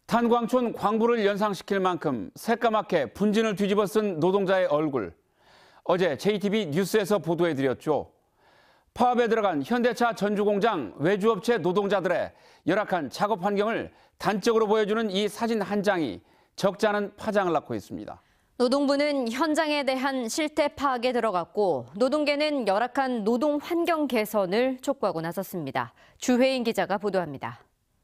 탄광촌 광부를 연상시킬 만큼 새까맣게 분진을 뒤집어 쓴 노동자의 얼굴. 어제 JTBC 뉴스에서 보도해드렸죠. 파업에 들어간 현대차 전주공장 외주업체 노동자들의 열악한 작업 환경을 단적으로 보여주는 이 사진 한 장이 적지 않은 파장을 낳고 있습니다. 노동부는 현장에 대한 실태 파악에 들어갔고 노동계는 열악한 노동 환경 개선을 촉구하고 나섰습니다. 주혜인 기자가 보도합니다.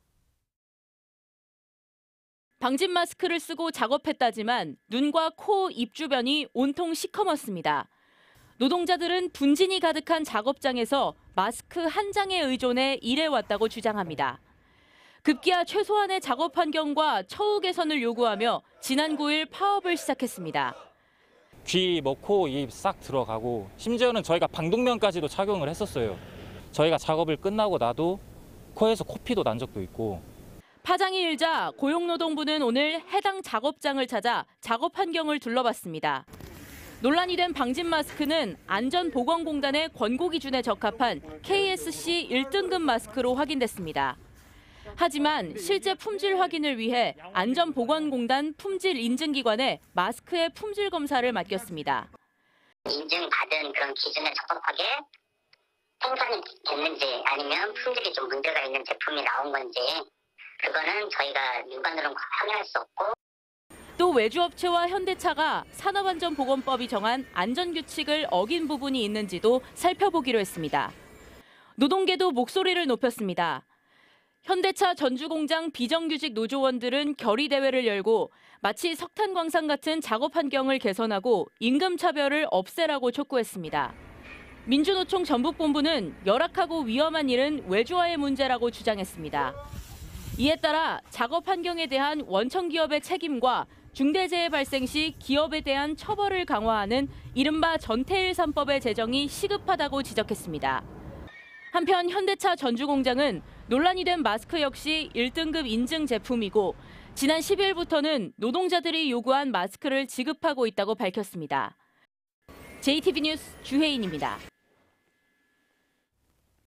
방진 마스크를 쓰고 작업했다지만 눈과 코, 입 주변이 온통 시커멓습니다. 노동자들은 분진이 가득한 작업장에서 마스크 한 장에 의존해 일해왔다고 주장합니다. 급기야 최소한의 작업 환경과 처우 개선을 요구하며 지난 9일 파업을 시작했습니다. 귀, 코, 입 싹 들어가고 심지어는 저희가 방독면까지도 착용을 했었어요. 저희가 작업을 끝나고 나도 코에서 코피도 난 적도 있고. 파장이 일자 고용노동부는 오늘 해당 작업장을 찾아 작업 환경을 둘러봤습니다. 논란이 된 방진 마스크는 안전보건공단의 권고 기준에 적합한 KSC 1등급 마스크로 확인됐습니다. 하지만 실제 품질 확인을 위해 안전보건공단 품질인증기관에 마스크의 품질 검사를 맡겼습니다. 인증받은 그런 기준에 적합하게 생산이 됐는지 아니면 품질이 좀 문제가 있는 제품이 나온 건지 그거는 저희가 육안으로는 확인할 수 없고. 또 외주업체와 현대차가 산업안전보건법이 정한 안전규칙을 어긴 부분이 있는지도 살펴보기로 했습니다. 노동계도 목소리를 높였습니다. 현대차 전주공장 비정규직 노조원들은 결의대회를 열고 마치 석탄광산 같은 작업 환경을 개선하고 임금차별을 없애라고 촉구했습니다. 민주노총 전북본부는 열악하고 위험한 일은 외주화의 문제라고 주장했습니다. 이에 따라 작업 환경에 대한 원청기업의 책임과 중대재해 발생 시 기업에 대한 처벌을 강화하는 이른바 전태일 3법의 제정이 시급하다고 지적했습니다. 한편 현대차 전주공장은 논란이 된 마스크 역시 1등급 인증 제품이고 지난 10일부터는 노동자들이 요구한 마스크를 지급하고 있다고 밝혔습니다. JTBC 뉴스 주혜인입니다.